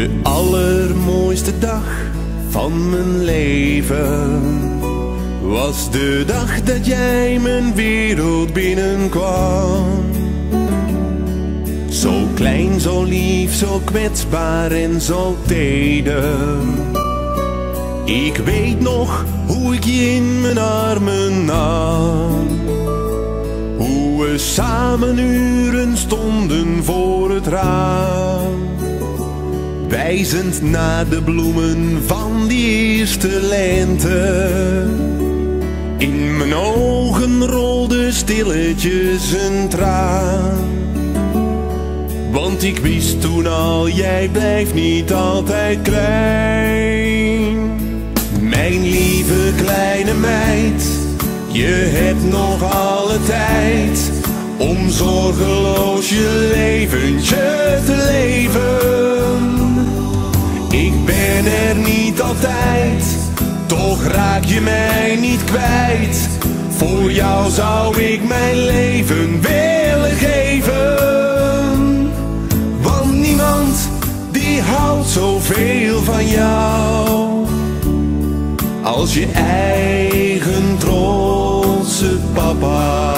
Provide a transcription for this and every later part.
De allermooiste dag van mijn leven was de dag dat jij mijn wereld binnenkwam. Zo klein, zo lief, zo kwetsbaar en zo teder. Ik weet nog hoe ik je in mijn armen nam, hoe we samen uren stonden voor het raam, wijzend naar de bloemen van die eerste lente. In mijn ogen rolde stilletjes een traan, want ik wist toen al, jij blijft niet altijd klein. Mijn lieve kleine meid, je hebt nog alle tijd om zorgeloos je leventje te leven. Ik ben er niet altijd, toch raak je mij niet kwijt. Voor jou zou ik mijn leven willen geven. Want niemand die houdt zoveel van jou als je eigen trotse papa.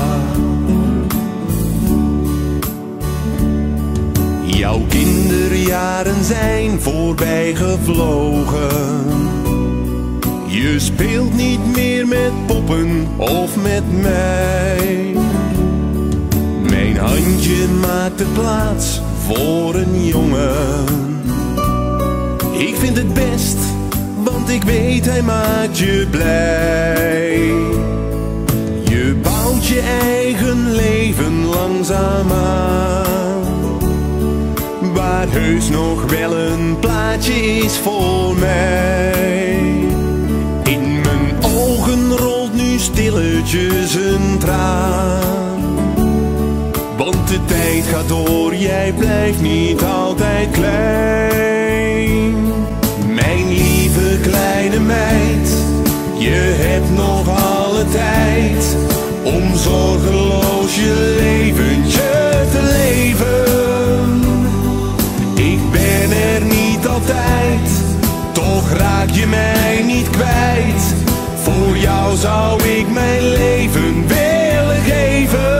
Jouw kinderjaren zijn voorbij gevlogen. Je speelt niet meer met poppen of met mij. Mijn handje maakt de plaats voor een jongen. Ik vind het best, want ik weet hij maakt je blij. Je bouwt je eigen leven langzaam aan, waar heus nog wel een plaatje is voor mij. In mijn ogen rolt nu stilletjes een traan, want de tijd gaat door, jij blijft niet altijd klein. Mijn lieve kleine meid, je hebt nog alle tijd om zorgeloos je leventje te leven. Ik ben er niet altijd, toch raak je mij niet kwijt. Voor jou zou ik mijn leven willen geven.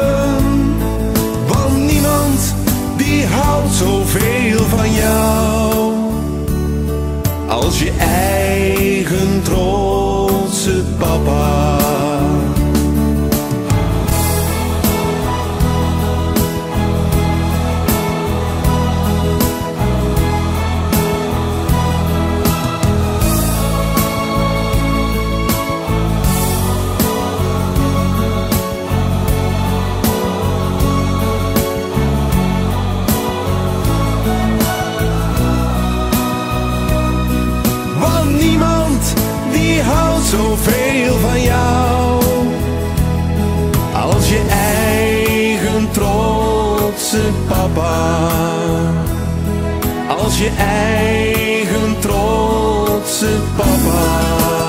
Want niemand die houdt zoveel van jou als je eigen trotse papa. Zoveel van jou als je eigen trotse papa. Als je eigen trotse papa.